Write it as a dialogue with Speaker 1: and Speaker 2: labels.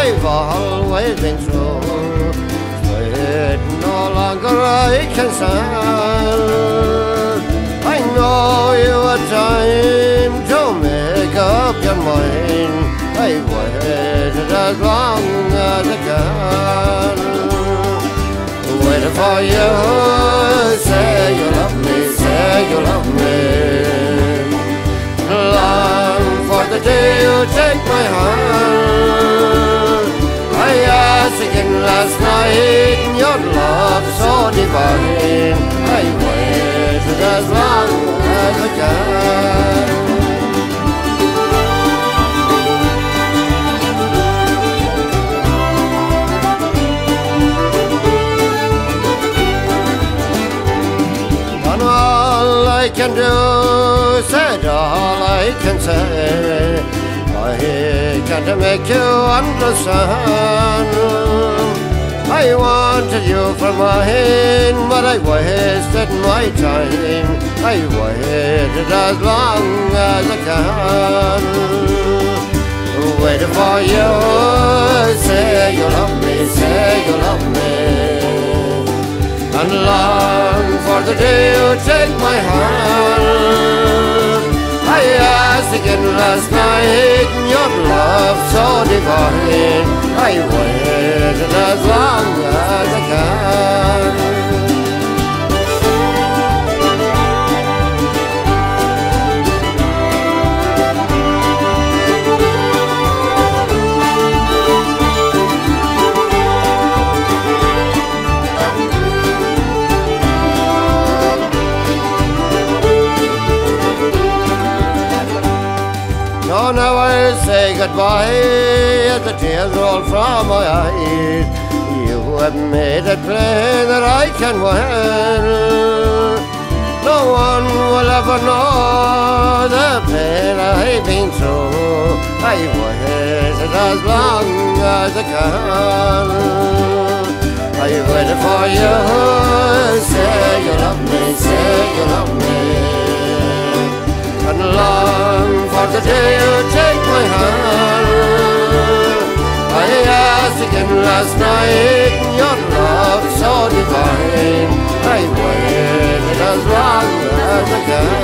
Speaker 1: I've always been true. But no longer I can stand. I know you had time to make up your mind. I waited as long as I can. Waiting for you, say you love me, say you love me. Long for the day you take my hand. I asked again last night, your love so divine. I waited as long as I can. And all I can do, said all I can say, I can't make you understand. I wanted you for mine, but I wasted my time. I waited as long as I can. Waiting for you, say you love me, say you love me. And long for the day you take my hand. I asked again last night, your love so divine. I waited as long as I can. Oh, now I'll say goodbye as the tears roll from my eyes. You have made it plain that I can win. No one will ever know the pain I've been through. I waited as long as I can. I waited for you, say you love me, say you love me. And long for the day you take my hand. I asked again last night, your love so divine. I waited as long as I can.